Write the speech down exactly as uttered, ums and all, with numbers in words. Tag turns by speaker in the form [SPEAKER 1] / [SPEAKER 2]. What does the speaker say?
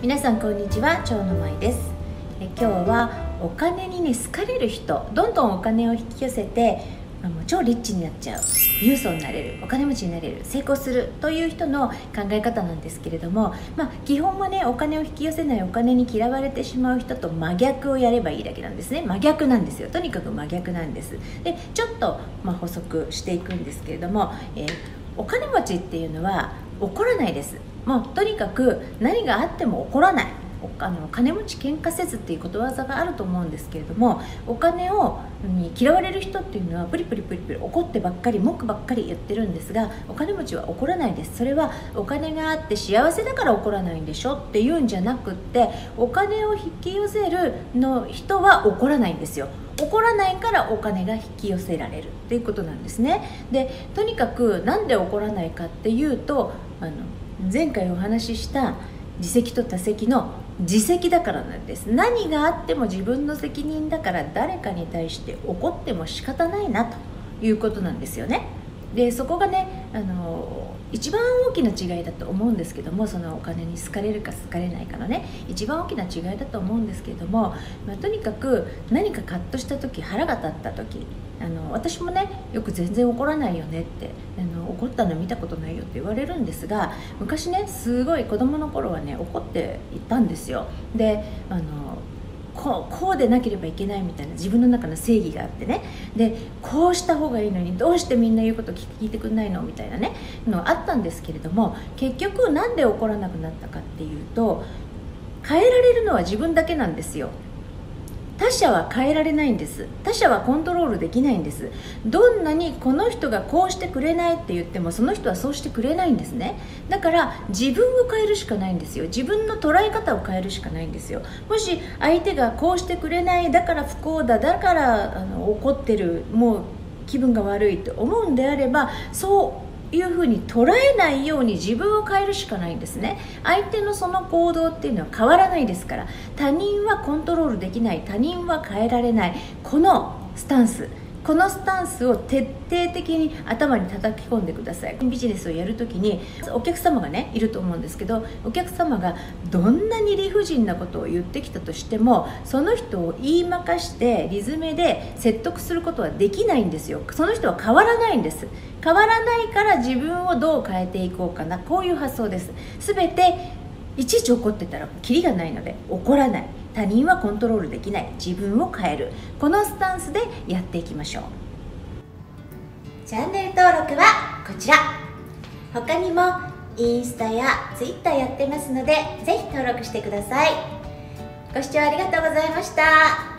[SPEAKER 1] 皆さんこんにちは、蝶の舞です。え今日はお金にね好かれる人、どんどんお金を引き寄せてもう超リッチになっちゃう、富裕層になれる、お金持ちになれる、成功するという人の考え方なんですけれども、まあ、基本はねお金を引き寄せない、お金に嫌われてしまう人と真逆をやればいいだけなんですね。真逆なんですよ。とにかく真逆なんです。でちょっと、まあ、補足していくんですけれども、えー、お金持ちっていうのは怒らないです。もうとにかく何があっても怒らない、あの金持ち喧嘩せずっていうことわざがあると思うんですけれども、お金をに嫌われる人っていうのはプリプリプリプリ怒ってばっかり、文句ばっかり言ってるんですが、お金持ちは怒らないです。それはお金があって幸せだから怒らないんでしょっていうんじゃなくって、お金を引き寄せるの人は怒らないんですよ。怒らないからお金が引き寄せられるっていうことなんですね。でとにかくなんで怒らないかっていうと、あの前回お話しした自責と他責の自責だからなんです。何があっても自分の責任だから、誰かに対して怒っても仕方ないなということなんですよね。でそこがね、あの一番大きな違いだと思うんですけども、そのお金に好かれるか好かれないかのね一番大きな違いだと思うんですけれども、まあ、とにかく何かカッとした時、腹が立った時、あの私もねよく全然怒らないよねって、あの怒ったの見たことないよって言われるんですが、昔ねすごい子供の頃はね怒っていたんですよ。であのこう、こうでなければいけないみたいな自分の中の正義があってね、でこうした方がいいのにどうしてみんな言うこと聞いてくんないのみたいなねのあったんですけれども、結局なんで怒らなくなったかっていうと、変えられるのは自分だけなんですよ。他者は変えられないんです。他者はコントロールできないんです。どんなにこの人がこうしてくれないって言っても、その人はそうしてくれないんですね。だから自分を変えるしかないんですよ。自分の捉え方を変えるしかないんですよ。もし相手がこうしてくれない、だから不幸だ、だからあの怒ってる、もう気分が悪いと思うんであれば、そういうふうに捉えないように自分を変えるしかないんですね。相手のその行動っていうのは変わらないですから。他人はコントロールできない、他人は変えられない、このスタンス、このスタンスを徹底的に頭に叩き込んでください。ビジネスをやるときにお客様がねいると思うんですけど、お客様がどんなに理不尽なことを言ってきたとしても、その人を言いまかしてリズムで説得することはできないんですよ。その人は変わらないんです。変わらないから自分をどう変えていこうかな、こういう発想です。すべていちいち怒ってたらキリがないので怒らない、他人はコントロールできない、自分を変える、このスタンスでやっていきましょう。チャンネル登録はこちら。他にもインスタやツイッターやってますので、ぜひ登録してください。ご視聴ありがとうございました。